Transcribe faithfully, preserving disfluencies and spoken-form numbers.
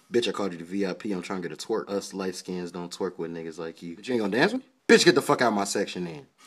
Bitch, I called you the V I P. I'm trying to get a twerk. Us light skins don't twerk with niggas like you. But you ain't gonna dance with me? Bitch, get the fuck out of my section then.